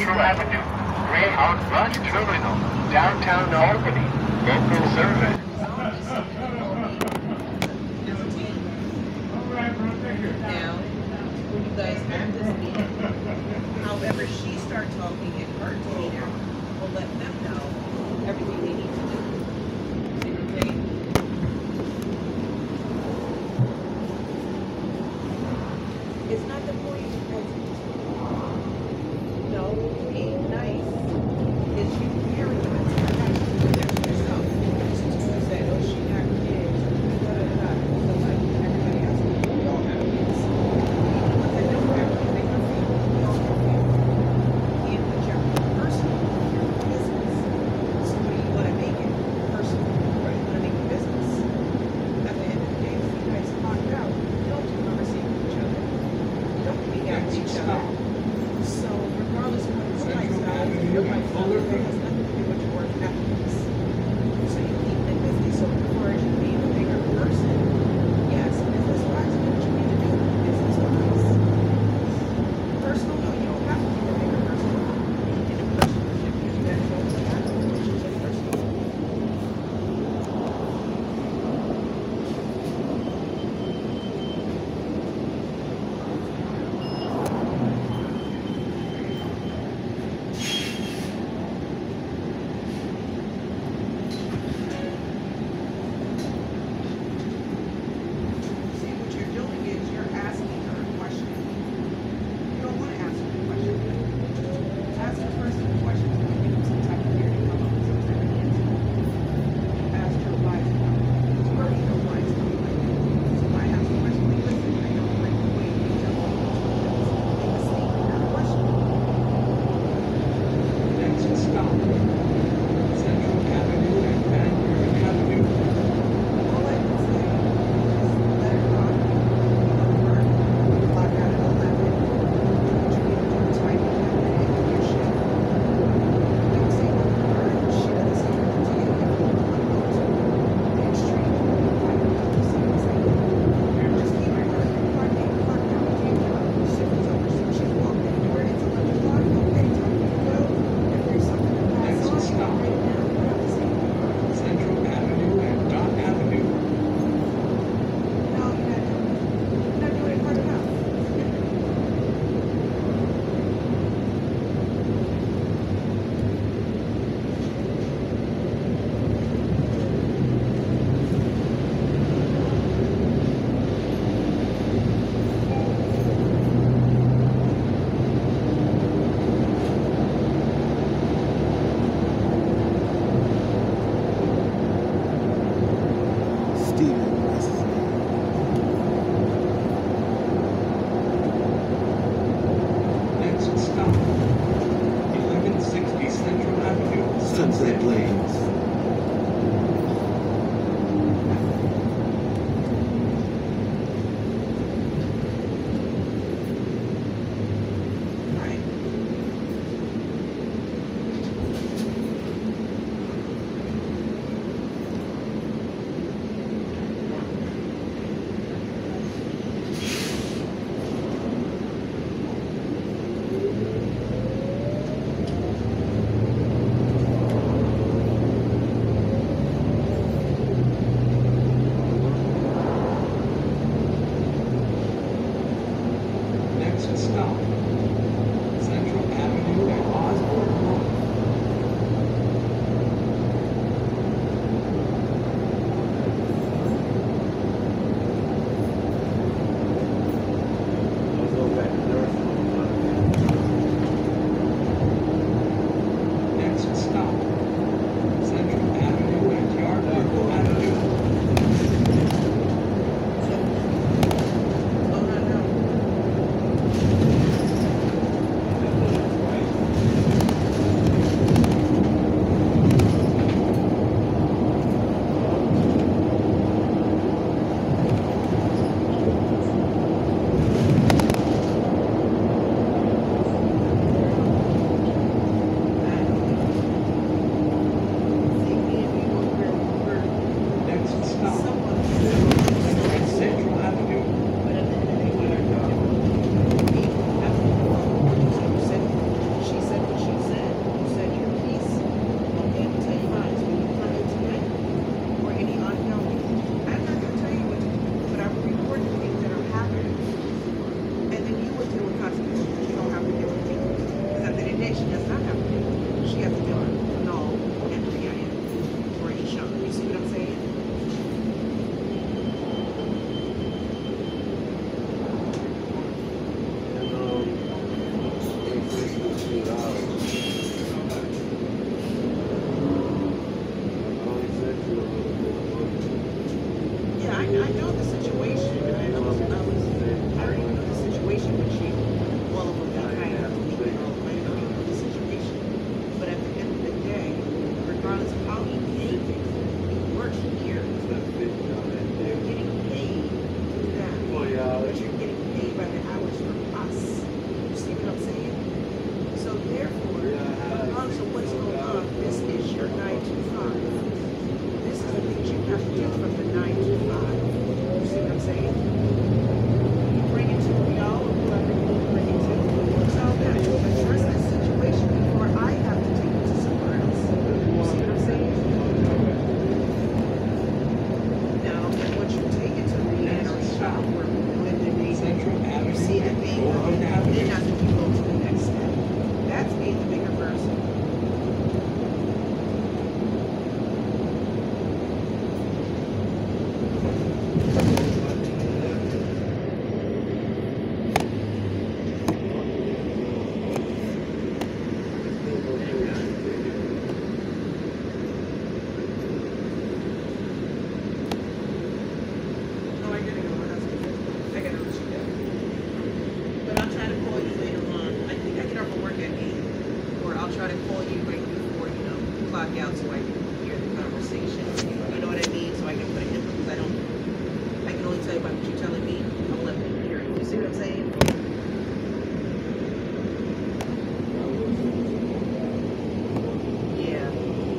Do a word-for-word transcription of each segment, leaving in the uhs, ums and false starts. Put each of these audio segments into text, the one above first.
Central Avenue, Greyhound Bus Terminal, downtown Albany. Local service. Now, when you guys have this meeting, however she starts talking in her demeanor, will let them know everything they need to do. See what I'm saying? It's not the point of no being nice. It's you hearing them and saying, nice to yourself. You say, oh, she got kids. Da, da, da. So like everybody else, we all have kids. But they don't have kids, they can feel I know the situation. I know I was, I was, I already know the situation with you. All of them got hired out to me. You know, I already know the situation. But at the end of the day, regardless of how he paid it, he works here. You're getting paid to do that. But you're getting paid by the hours from us. You see what I'm saying? So therefore, regardless of what's going on, this is your nine to five. This is the things you have to do from the nine to five. You see what I'm saying? You bring it to y'all or whoever you want to bring it to. Tell them to address this situation before I have to take it to somewhere else. You see what I'm saying? Now, once you take it to the end or shop where we do it, then they you see that they then after you go to the next step. That's me, the bigger person. No, I gotta go. I gotta let you go. But I'll try to call you later on. I think I get off of work at eight. Or I'll try to call you right before, you know, clock out so I can hear the conversation. You know what I mean? So I can put it in because I don't, I can only tell you about what you're telling me. I'll let them hear it. You see what I'm saying? Yeah.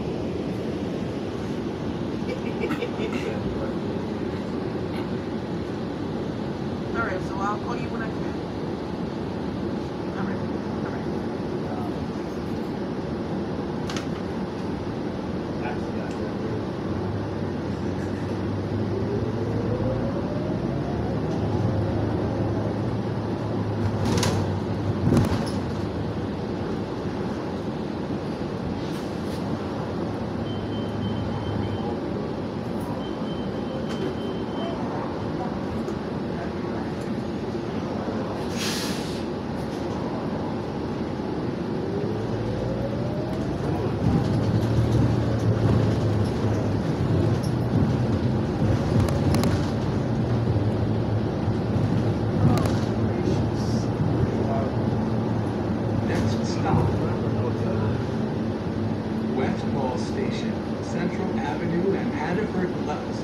All right, so I'll call you when I can. All right, all right. Next stop, West Mall Station, Central Avenue and Hannaford Plaza.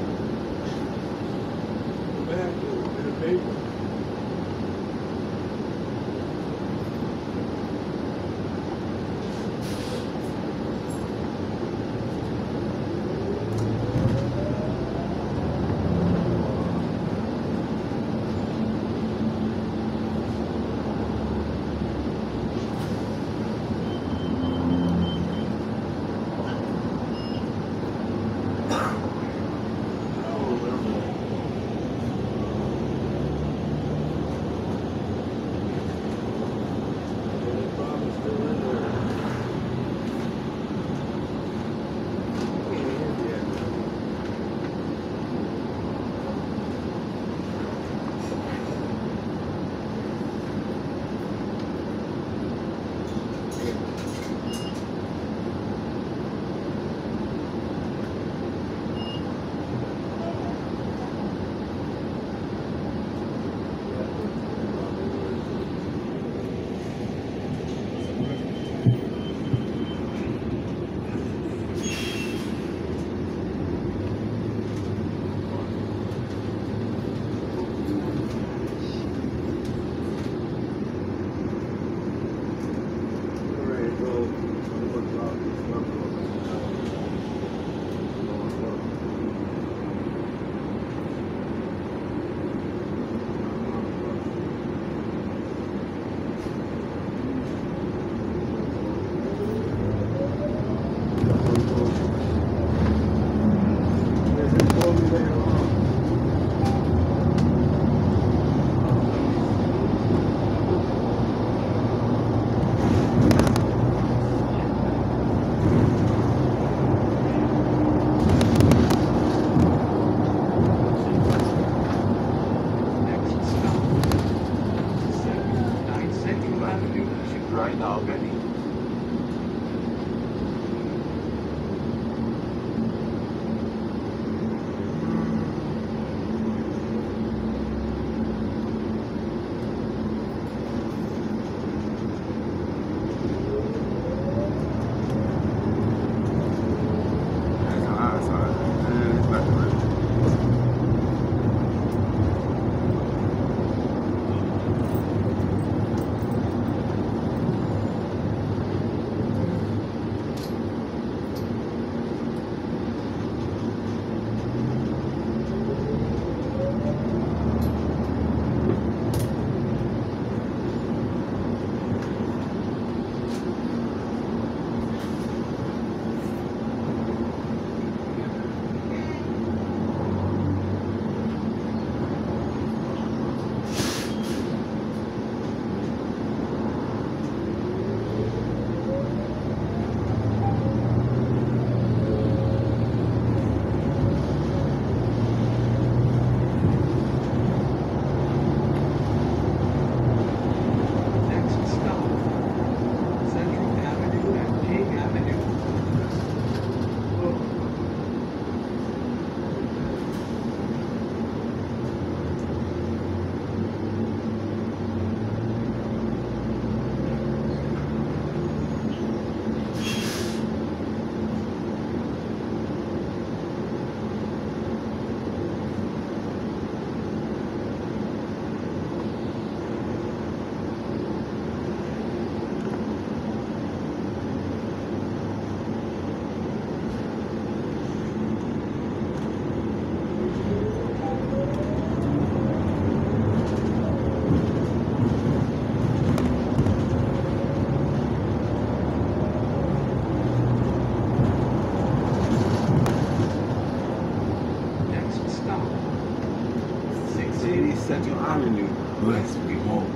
eighty Central Avenue, West Remote.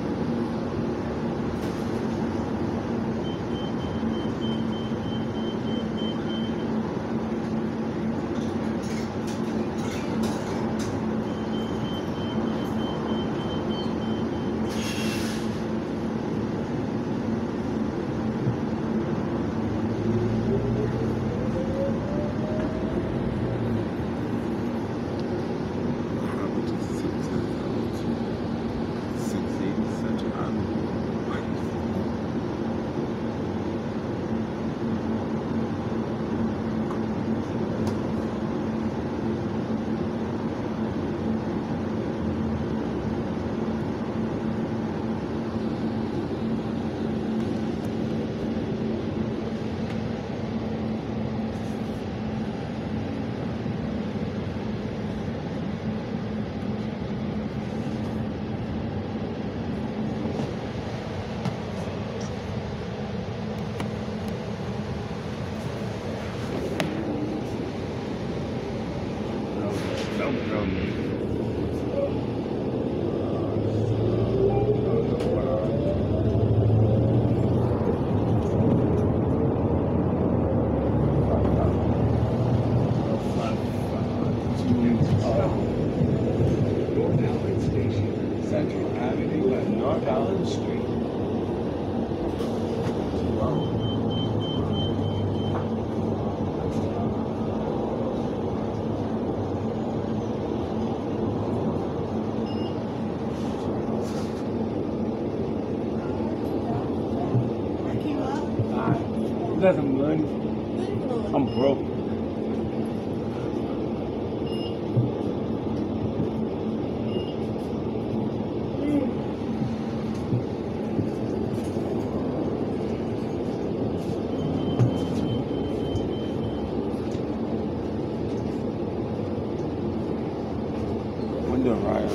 got some money. I'm broke. Window right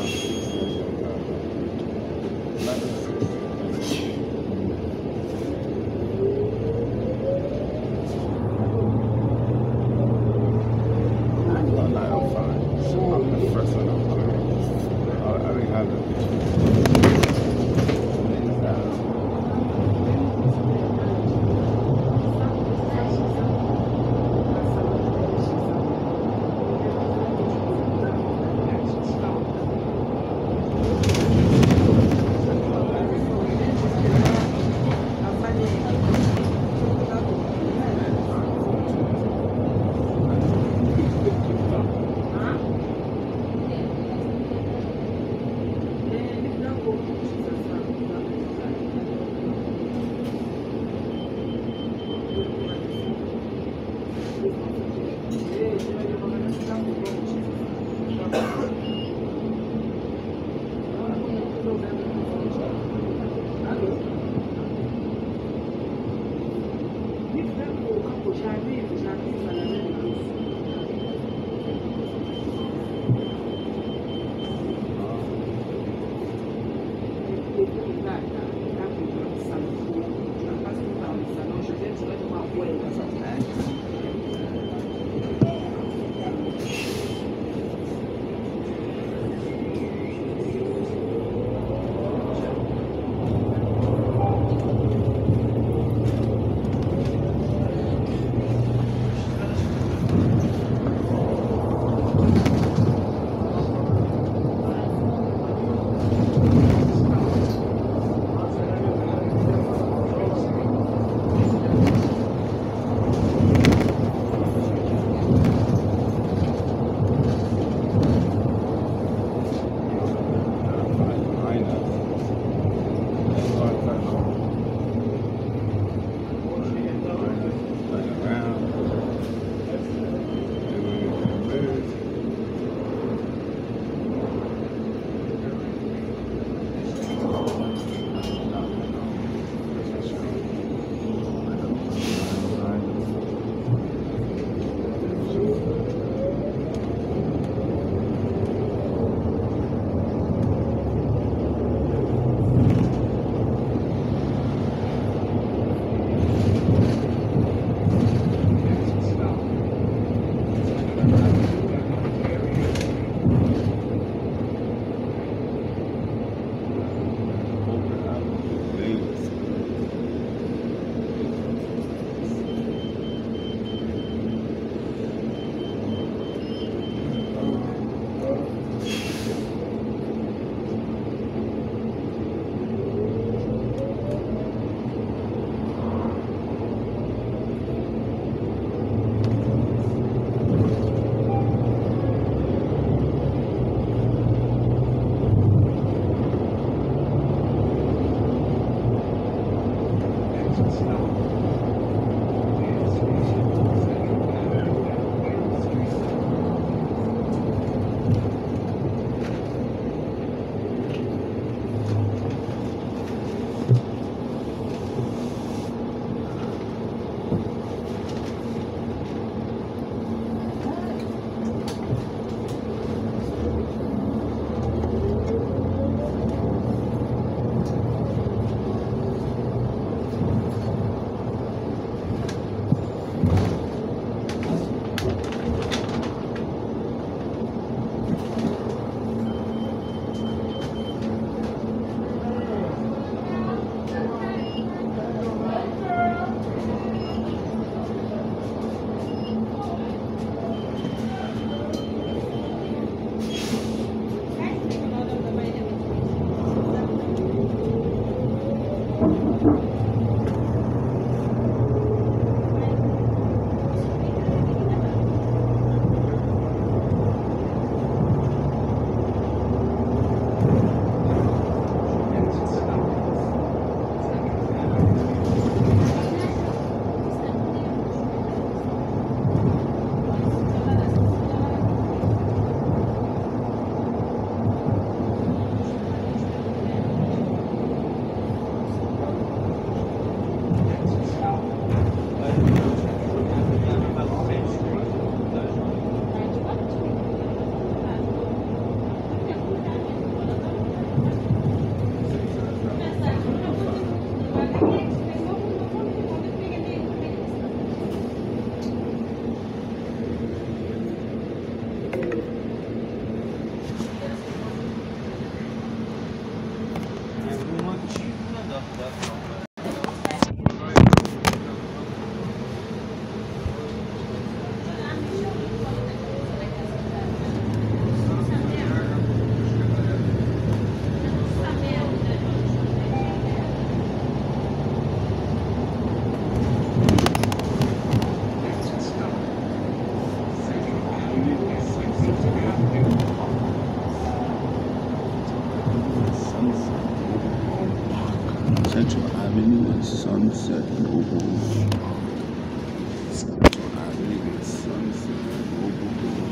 Sunset Mobile. Central Avenue and Sunset Mobile.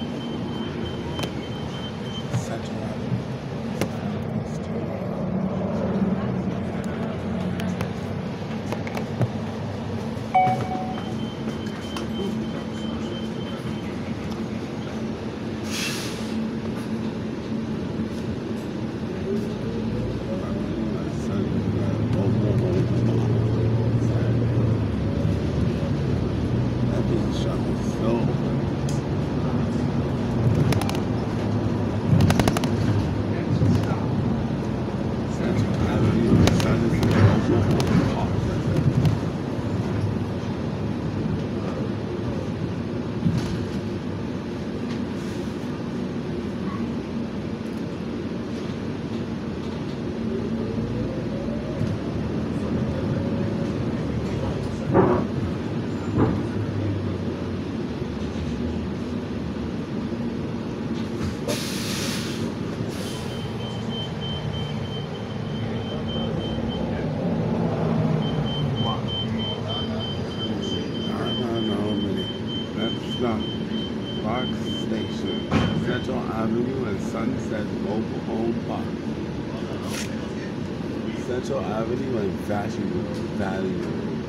Central Avenue. Park Station, Central Avenue and Sunset Mobile Home Park. Central Avenue and Fashion Value.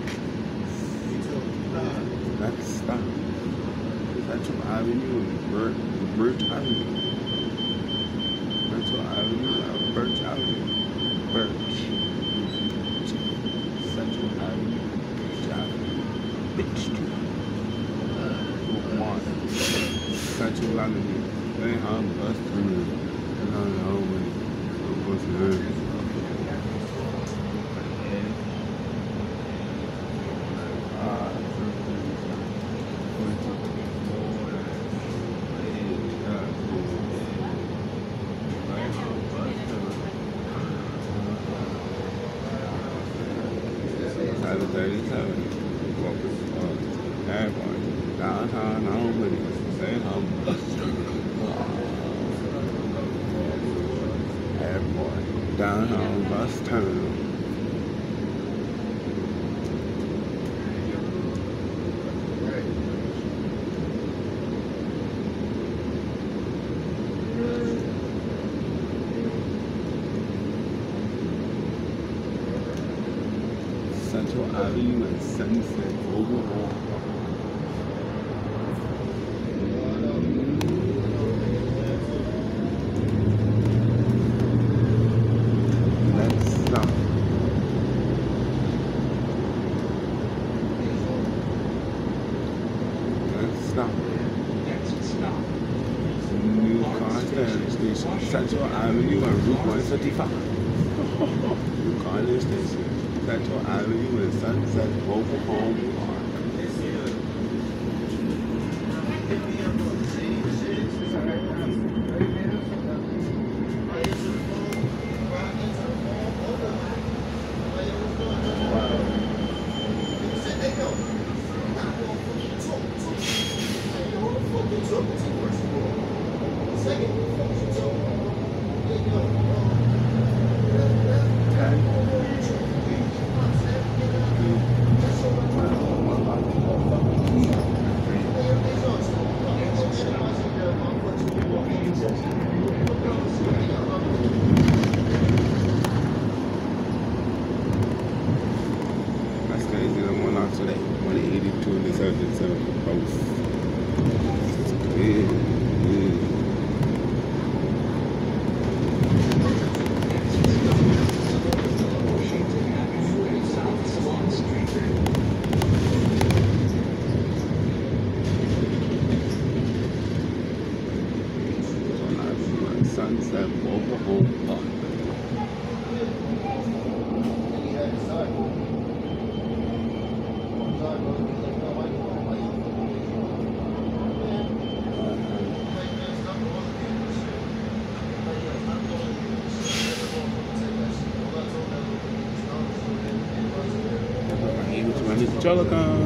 Next stop, Central Avenue and Birch, Birch Avenue. Central Avenue and Birch Avenue. Birch. Central Avenue, Birch Avenue. Bitch Street. One. Central Avenue. They have bus terminal. And I don't know when it was there. seven thirty-seven. Airport. Downtown Albany. They have bus terminal. Airport. Downtown bus terminal. Central Avenue and Sunset overall. Next stop. Next stop. Next stop. New Carter Station. Central Avenue and Route one fifty-five. New Carter Station. Central Avenue and Sunset Mobile Home Park. That's crazy. I'm on off today. one eighty-two and this other seven post. Yeah, yeah. Sunset Mobile Home Park. Telecom.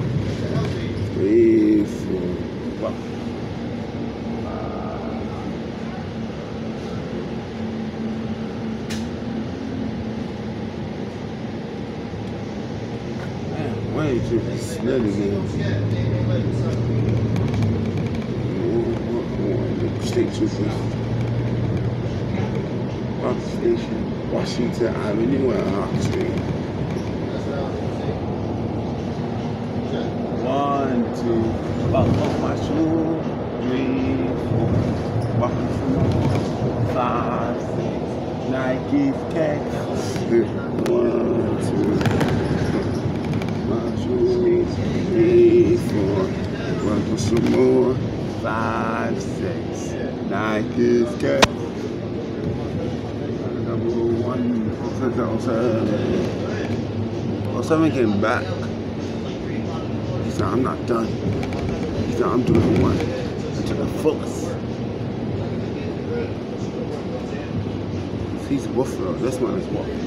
Three, four, five. Shit is smelling now. State Troopers. Park Station. Washington Avenue and Hawk Street. One, two, buckle my shoe. Three, four, buckle some more. Five, six, Nike's kicks. One, two, my shoes. Three, four, buckle some more. Five, six, Nike's kicks. One, oh seven came back. He said, I'm not done. He said, I'm doing one to the fullest. He's Buffalo. This one is what?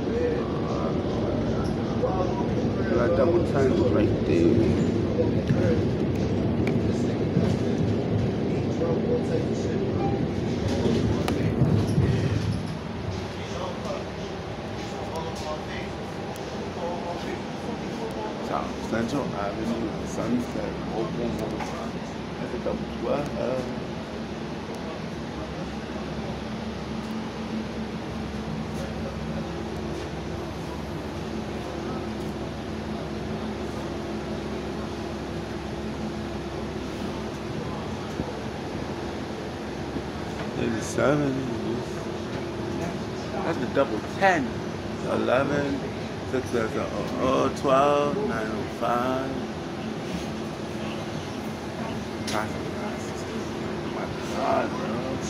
That double ten right there. South Central Avenue, Sunset, open all the time. That's a double twelve. thirty-seven. That's a double ten. eleven. Six, that's a oh, twelve, nine oh five. My God, bro.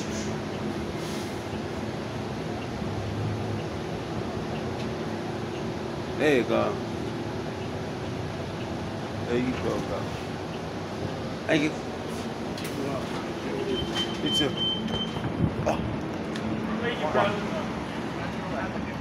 There you go. There you go, go. Thank you. You too. Oh.